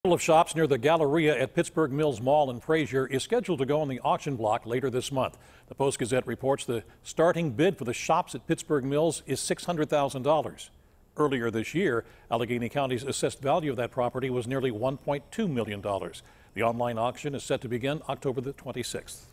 Of shops near the Galleria at Pittsburgh Mills Mall in Frazer is scheduled to go on the auction block later this month. The Post-Gazette reports the starting bid for the shops at Pittsburgh Mills is $600,000. Earlier this year, Allegheny County's assessed value of that property was nearly $1.2 million. The online auction is set to begin October the 26th.